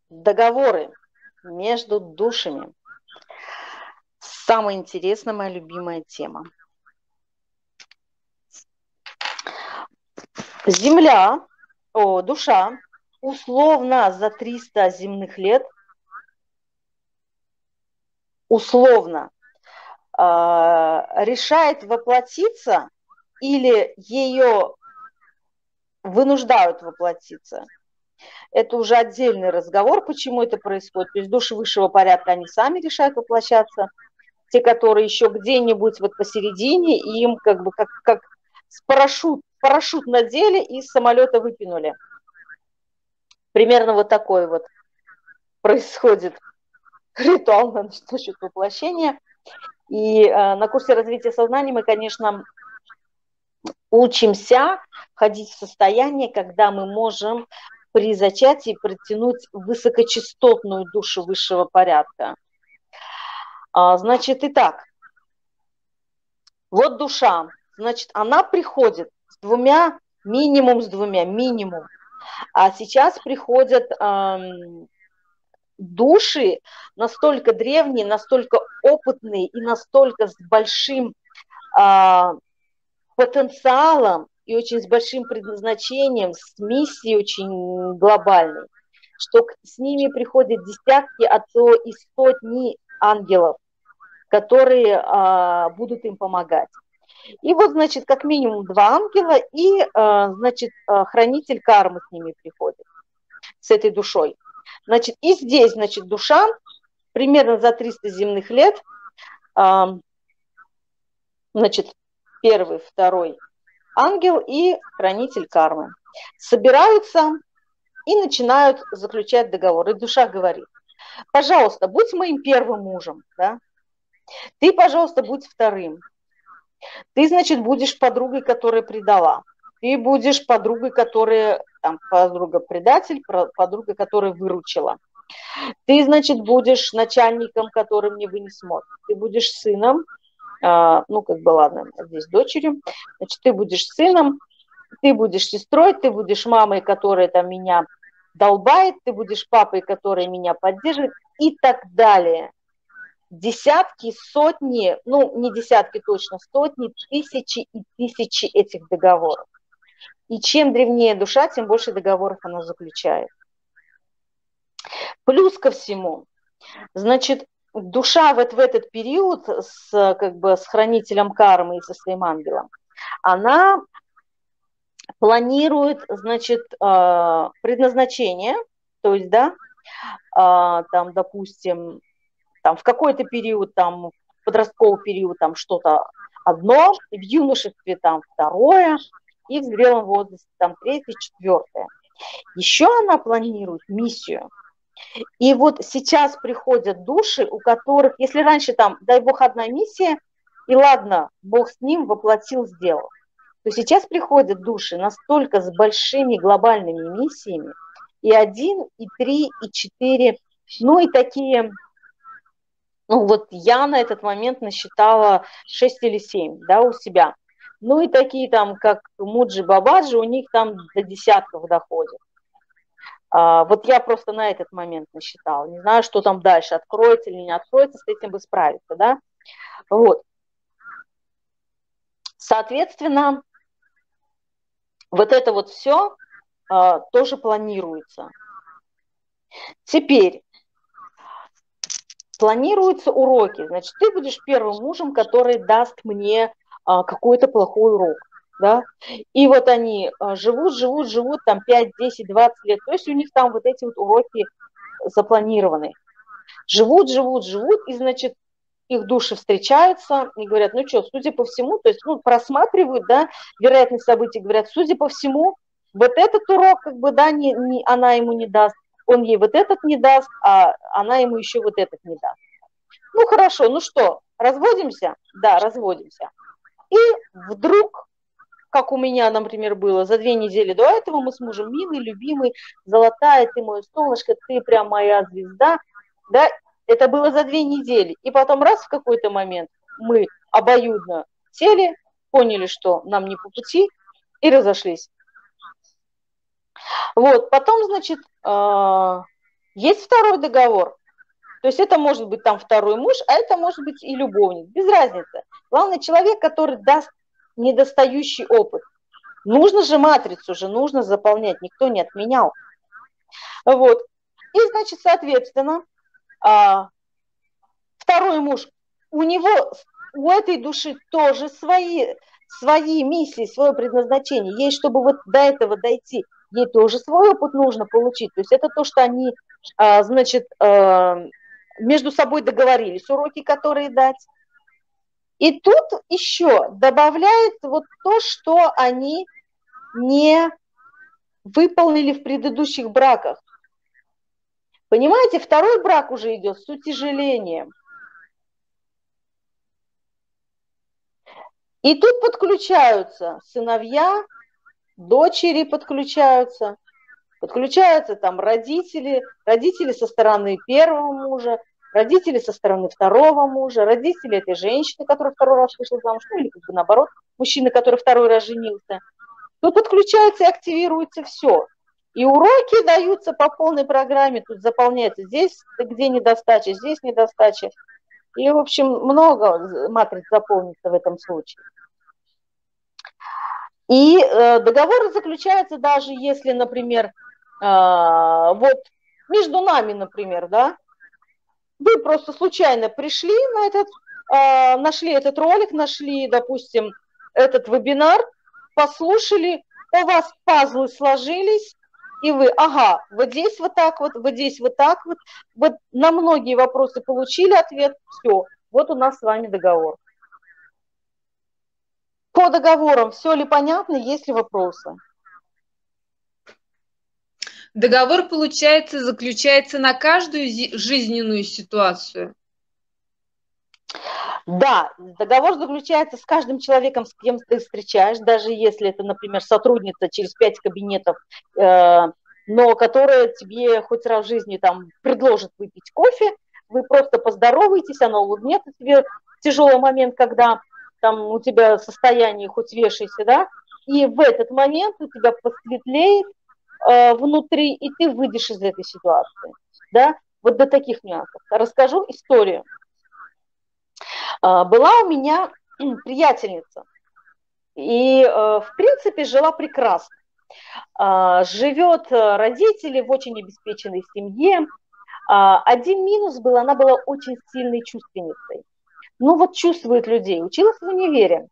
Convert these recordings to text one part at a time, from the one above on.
Договоры между душами. Самая интересная, моя любимая тема. Душа, условно за 300 земных лет, условно, решает воплотиться или ее вынуждают воплотиться. Это уже отдельный разговор, почему это происходит. То есть души высшего порядка, они сами решают воплощаться. Те, которые еще где-нибудь вот посередине, им как бы как с парашют надели и с самолета выпинули. Примерно вот такой вот происходит ритуал насчет воплощения. И на курсе развития сознания мы, конечно, учимся входить в состояние, когда мы можем при зачатии притянуть высокочастотную душу высшего порядка. Значит, итак, вот душа, значит, она приходит с двумя, минимум. А сейчас приходят души настолько древние, настолько опытные и настолько с большим потенциалом и очень с большим предназначением, с миссией очень глобальной, что с ними приходят десятки, а то и сотни ангелов, которые будут им помогать. И вот, значит, как минимум 2 ангела и, значит, хранитель кармы с ними приходит, с этой душой. Значит, и здесь, значит, душа примерно за 300 земных лет, значит, первый, второй ангел и хранитель кармы собираются и начинают заключать договор. И душа говорит: пожалуйста, будь моим первым мужем, да? Ты, пожалуйста, будь вторым. Ты, значит, будешь подругой, которая предала. Ты будешь подругой, которая, там, подруга-предатель, подруга, которая выручила. Ты, значит, будешь начальником, который мне вынес мозг. Ты будешь сыном, ну, как бы, ладно, здесь дочерью. Значит, ты будешь сыном, ты будешь сестрой, ты будешь мамой, которая там меня долбает, ты будешь папой, который меня поддерживает и так далее. Десятки, сотни, ну не десятки точно, сотни, тысячи и тысячи этих договоров. И чем древнее душа, тем больше договоров она заключает. Плюс ко всему, значит, душа вот в этот период как бы, с хранителем кармы и со своим ангелом, она планирует, значит, предназначение, то есть, да, там, допустим, там в какой-то период, там, в подростковый период, там что-то одно, в юношестве там второе, и в зрелом возрасте там третье, четвертое. Еще она планирует миссию. И вот сейчас приходят души, у которых, если раньше там, дай бог, одна миссия, и ладно, Бог с ним воплотил, сделал, то сейчас приходят души настолько с большими глобальными миссиями, и 1, и 3, и 4, ну и такие. Ну вот я на этот момент насчитала 6 или 7, да, у себя. Ну и такие там, как Муджи Бабаджи, у них там до десятков доходит. Вот я просто на этот момент насчитала. Не знаю, что там дальше, откроется или не откроется, с этим бы справиться, да. Вот. Соответственно, вот это вот все тоже планируется. Теперь планируются уроки. Значит, ты будешь первым мужем, который даст мне какой-то плохой урок. Да? И вот они живут там 5, 10, 20 лет. То есть у них там вот эти вот уроки запланированы. Живут, и, значит, их души встречаются и говорят, ну что, судя по всему, то есть, ну, просматривают, да, вероятность событий, говорят, судя по всему, вот этот урок, как бы, да, она ему не даст, он ей вот этот не даст, а она ему еще вот этот не даст. Ну, хорошо, ну что, разводимся? Да, разводимся. И вдруг, как у меня, например, было, за 2 недели до этого мы с мужем милый, любимый, золотая, ты мое солнышко, ты прям моя звезда, да, это было за 2 недели. И потом раз в какой-то момент мы обоюдно сели, поняли, что нам не по пути, и разошлись. Вот, потом, значит, Есть второй договор. То есть это может быть там второй муж, а это может быть и любовник. Без разницы. Главное, человек, который даст недостающий опыт. Нужно же матрицу же, нужно заполнять, никто не отменял. Вот. И, значит, соответственно, второй муж, у него, у этой души тоже свои миссии, свое предназначение. Ей, чтобы вот до этого дойти, ей тоже свой опыт нужно получить. То есть это то, что они, значит, между собой договорились, уроки, которые дать. И тут еще добавляет вот то, что они не выполнили в предыдущих браках. Понимаете, второй брак уже идет с утяжелением. И тут подключаются сыновья, дочери подключаются там родители со стороны первого мужа, родители со стороны второго мужа, родители этой женщины, которая второй раз вышла замуж, ну или как бы наоборот, мужчина, который второй раз женился. Тут подключается и активируется все. И уроки даются по полной программе, тут заполняется здесь, где недостача, здесь недостача. И, в общем, много матриц заполнится в этом случае. И договор заключается даже если, например, вот между нами, например, да, вы просто случайно пришли на этот, нашли этот ролик, нашли, допустим, этот вебинар, послушали, у вас пазлы сложились, и вы, ага, вот здесь вот так вот здесь вот так вот на многие вопросы получили ответ, все, вот у нас с вами договор. По договорам все ли понятно, есть ли вопросы? Договор, получается, заключается на каждую жизненную ситуацию? Да, договор заключается с каждым человеком, с кем ты встречаешь, даже если это, например, сотрудница через 5 кабинетов, но которая тебе хоть раз в жизни там предложит выпить кофе, вы просто поздороваетесь, она улыбнется тебе в тяжелый момент, когда там у тебя состояние хоть вешайся, да, и в этот момент у тебя посветлеет внутри, и ты выйдешь из этой ситуации, да, вот до таких нюансов. Расскажу историю. Была у меня приятельница, и, в принципе, жила прекрасно. Живет родители в очень обеспеченной семье. Один минус был, она была очень сильной чувственницей. Ну вот чувствует людей. Училась в универе.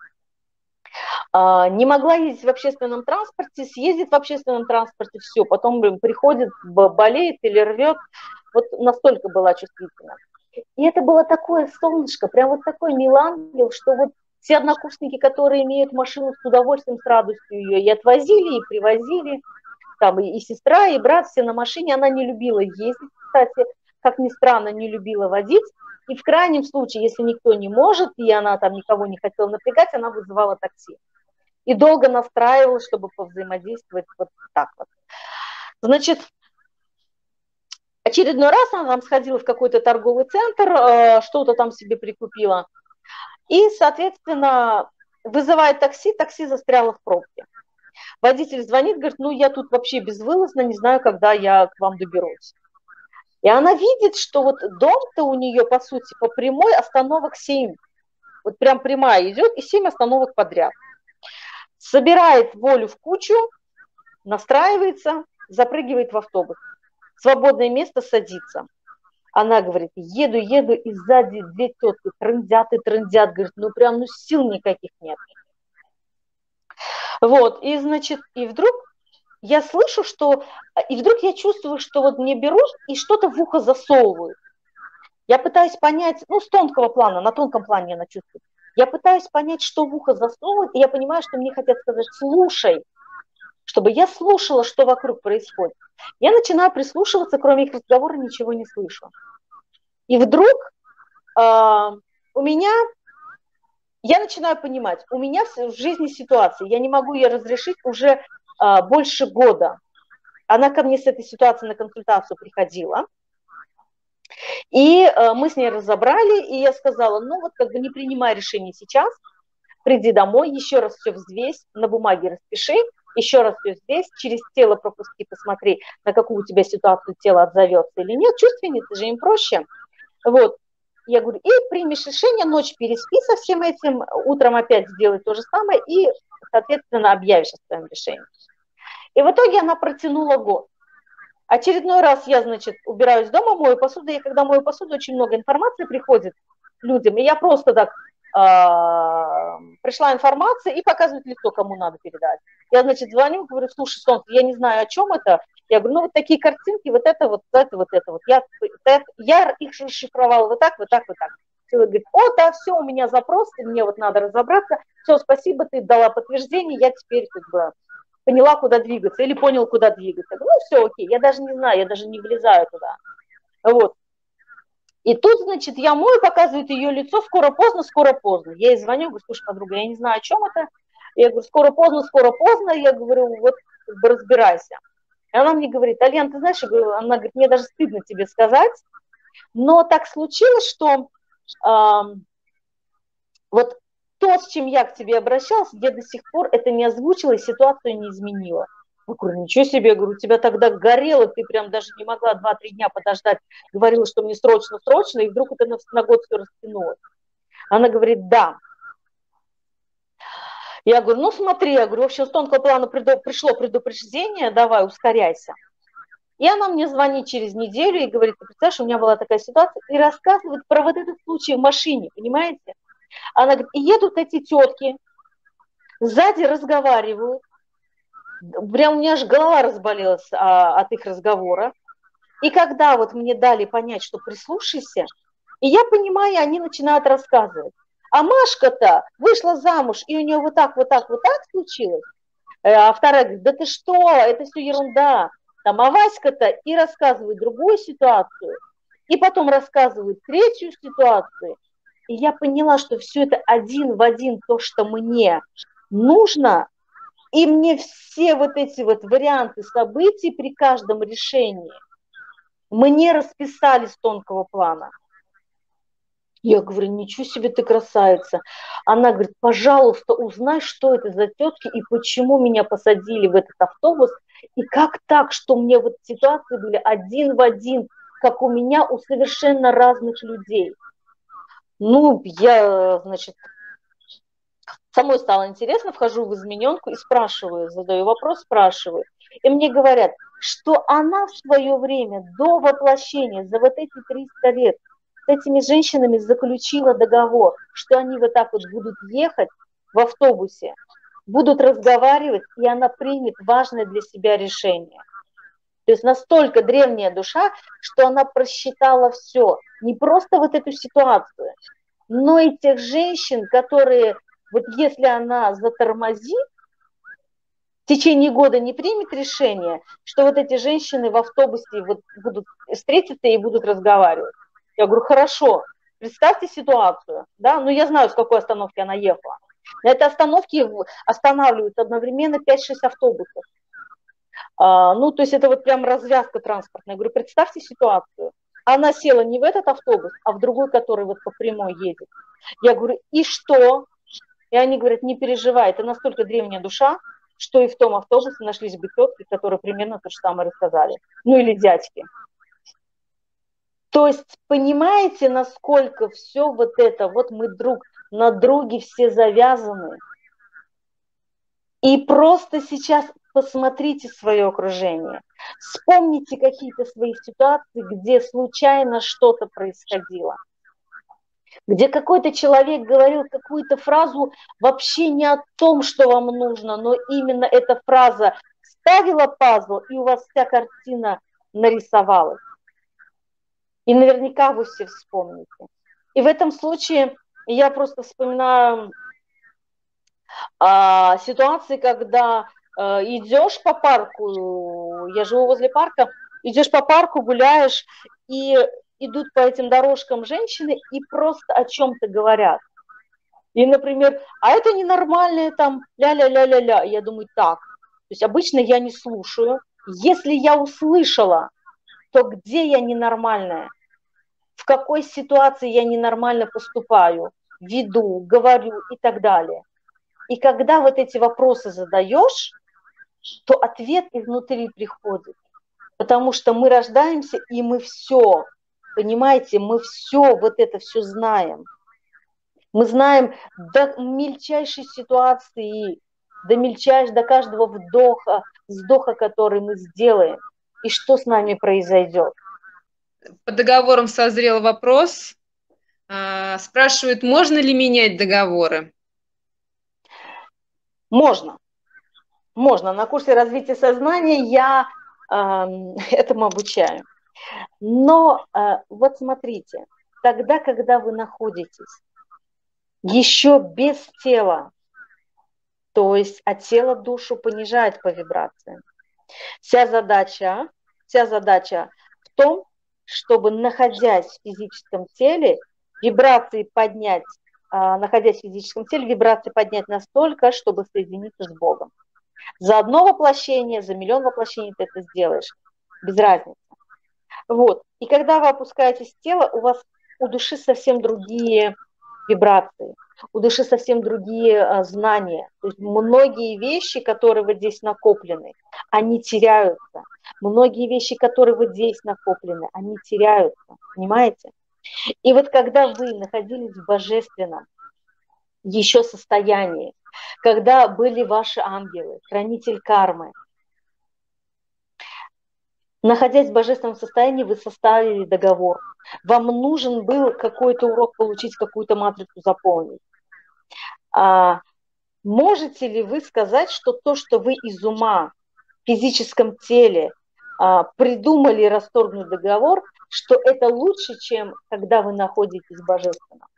Не могла ездить в общественном транспорте, съездит в общественном транспорте, все, потом приходит, болеет или рвет. Вот настолько была чувствительна. И это было такое солнышко, прям вот такой милангел, что вот все однокурсники, которые имеют машину, с удовольствием, с радостью ее и отвозили, и привозили. Там и сестра, и брат, все на машине. Она не любила ездить, кстати, как ни странно, не любила водить. И в крайнем случае, если никто не может, и она там никого не хотела напрягать, она вызывала такси. И долго настраивалась, чтобы повзаимодействовать вот так вот. Значит, очередной раз она там сходила в какой-то торговый центр, что-то там себе прикупила. И, соответственно, вызывает такси, такси застряло в пробке. Водитель звонит, говорит, ну я тут вообще безвылазно, не знаю, когда я к вам доберусь. И она видит, что вот дом-то у нее, по сути, по прямой остановок 7. Вот прям прямая идет, и 7 остановок подряд. Собирает волю в кучу, настраивается, запрыгивает в автобус. Свободное место, садится. Она говорит, еду, и сзади две тетки трындят, говорит, ну прям, ну сил никаких нет. Вот, и значит, и вдруг я слышу, что, и вдруг я чувствую, что вот мне берут и что-то в ухо засовывают. Я пытаюсь понять, ну с тонкого плана, на тонком плане она чувствует. Я пытаюсь понять, что в ухо засовывают, и я понимаю, что мне хотят сказать, слушай, чтобы я слушала, что вокруг происходит. Я начинаю прислушиваться, кроме их разговора ничего не слышу. И вдруг у меня, я начинаю понимать, у меня в жизни ситуация, я не могу ее разрешить уже больше года. Она ко мне с этой ситуацией на консультацию приходила. И мы с ней разобрали, и я сказала, ну вот как бы не принимай решение сейчас, приди домой, еще раз все взвесь, на бумаге распиши, еще раз все здесь, через тело пропусти, посмотри, на какую у тебя ситуацию тело отзовется или нет. Чувственницы же им проще. Вот. Я говорю, и примешь решение, ночь переспи со всем этим, утром опять сделай то же самое и, соответственно, объявишь о своем решении. И в итоге она протянула год. Очередной раз я, значит, убираюсь дома, мою посуду, и когда мою посуду, очень много информации приходит людям, и я просто так пришла информация и показывает лицо, кому надо передать. Я, значит, звоню, говорю, слушай, Солнце, я не знаю, о чем это. Я говорю, ну вот такие картинки, вот это, вот это, вот это. Вот. Я их расшифровала вот так, вот так, вот так. Человек говорит, о, да, все, у меня запрос, мне вот надо разобраться. Все, спасибо, ты дала подтверждение, я теперь как бы поняла, куда двигаться, или понял, куда двигаться. Ну, все, окей, я даже не знаю, я даже не влезаю туда. Вот. И тут, значит, я мою, показывает ее лицо, скоро-поздно, скоро-поздно. Я ей звоню, говорю, слушай, подруга, я не знаю, о чем это. Я говорю, скоро-поздно, я говорю, вот как бы разбирайся. И она мне говорит, Альян, ты знаешь, она говорит, мне даже стыдно тебе сказать, но так случилось, что вот то, с чем я к тебе обращалась, я до сих пор это не озвучила и ситуацию не изменила. Я говорю, ничего себе, я говорю, у тебя тогда горело, ты прям даже не могла 2-3 дня подождать, говорила, что мне срочно, и вдруг это на год все растянулось. Она говорит, да. Я говорю, ну смотри, я говорю, в общем, с тонкого плана пришло предупреждение, давай, ускоряйся. И она мне звонит через неделю и говорит, ты представляешь, у меня была такая ситуация, и рассказывает про вот этот случай в машине, понимаете? Она говорит, и едут эти тетки, сзади разговаривают, прям у меня аж голова разболелась от их разговора. И когда вот мне дали понять, что прислушайся, и я понимаю, они начинают рассказывать. А Машка-то вышла замуж, и у нее вот так случилось. А вторая говорит, да ты что, это все ерунда. Там, а Васька-то и рассказывает другую ситуацию, и потом рассказывает третью ситуацию. И я поняла, что все это один в один то, что мне нужно, и мне все вот эти вот варианты событий при каждом решении мне расписали с тонкого плана. Я говорю, ничего себе ты красавица. Она говорит, пожалуйста, узнай, что это за тетки и почему меня посадили в этот автобус. И как так, что мне вот ситуации были один в один, как у меня, у совершенно разных людей. Ну, я, значит, самой стало интересно, вхожу в измененку и спрашиваю, задаю вопрос, спрашиваю. И мне говорят, что она в свое время до воплощения, за вот эти 300 лет, с этими женщинами заключила договор, что они вот так вот будут ехать в автобусе, будут разговаривать, и она примет важное для себя решение. То есть настолько древняя душа, что она просчитала все. Не просто вот эту ситуацию, но и тех женщин, которые, вот если она затормозит, в течение года не примет решение, что вот эти женщины в автобусе вот будут встретиться и будут разговаривать. Я говорю, хорошо, представьте ситуацию, да, ну я знаю, с какой остановки она ехала. На этой остановке останавливаются одновременно 5-6 автобусов. Ну, то есть это вот прям развязка транспортная. Я говорю, представьте ситуацию. Она села не в этот автобус, а в другой, который вот по прямой едет. Я говорю, и что? И они говорят, не переживай, это настолько древняя душа, что и в том автобусе нашлись бы тетки, которые примерно то же самое рассказали. Ну или дядьки. То есть понимаете, насколько все вот это, вот мы друг на друге все завязаны. И просто сейчас посмотрите свое окружение. Вспомните какие-то свои ситуации, где случайно что-то происходило. Где какой-то человек говорил какую-то фразу вообще не о том, что вам нужно, но именно эта фраза вставила пазл, и у вас вся картина нарисовалась. И наверняка вы все вспомните. И в этом случае я просто вспоминаю ситуации, когда идешь по парку, я живу возле парка, идешь по парку, гуляешь, и идут по этим дорожкам женщины и просто о чем-то говорят. И, например, а это ненормальное там ля-ля-ля-ля-ля. Я думаю, так, то есть обычно я не слушаю. Если я услышала, то где я ненормальная? В какой ситуации я ненормально поступаю, веду, говорю и так далее. И когда вот эти вопросы задаешь, то ответ изнутри приходит. Потому что мы рождаемся, и мы все, понимаете, мы все, вот это все знаем. Мы знаем до мельчайшей ситуации, до каждого вздоха, который мы сделаем, и что с нами произойдет. По договорам созрел вопрос. Спрашивают, можно ли менять договоры? Можно. Можно. На курсе развития сознания я этому обучаю. Но вот смотрите, тогда, когда вы находитесь еще без тела, то есть от тела душу понижает по вибрациям. Вся задача в том, чтобы, находясь в физическом теле, вибрации поднять, находясь в физическом теле, вибрации поднять настолько, чтобы соединиться с Богом. За одно воплощение, за миллион воплощений ты это сделаешь, без разницы. Вот. И когда вы опускаетесь в тело, у души совсем другие вибрации, у души совсем другие знания. То есть многие вещи, которые вот здесь накоплены, они теряются. Многие вещи, которые вот здесь накоплены, они теряются. Понимаете? И вот когда вы находились в божественном еще состоянии, когда были ваши ангелы, хранитель кармы, находясь в божественном состоянии, вы составили договор. Вам нужен был какой-то урок получить, какую-то матрицу заполнить. Можете ли вы сказать, что то, что вы из ума в физическом теле придумали расторгнуть договор, что это лучше, чем когда вы находитесь в божественном?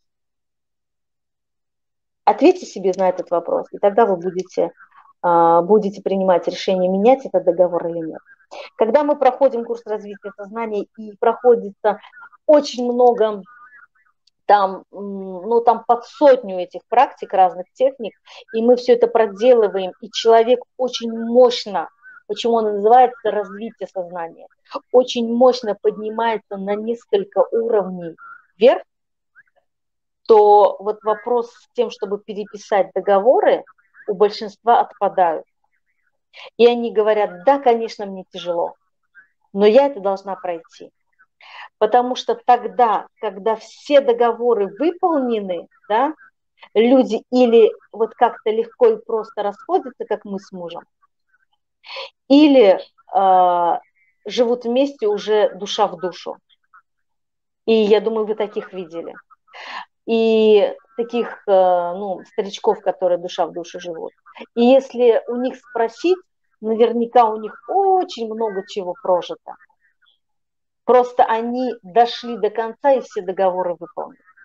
Ответьте себе на этот вопрос, и тогда вы будете принимать решение, менять этот договор или нет. Когда мы проходим курс развития сознания и проходится очень много, там под сотню этих практик, разных техник, и мы все это проделываем, и человек очень мощно, почему он называется развитие сознания, очень мощно поднимается на несколько уровней вверх, то вот вопрос с тем, чтобы переписать договоры, у большинства отпадают. И они говорят, да, конечно, мне тяжело, но я это должна пройти. Потому что тогда, когда все договоры выполнены, да, люди или вот как-то легко и просто расходятся, как мы с мужем, или живут вместе уже душа в душу. И я думаю, вы таких видели. И таких старичков, которые душа в душу живут. И если у них спросить, наверняка у них очень много чего прожито. Просто они дошли до конца и все договоры выполнили.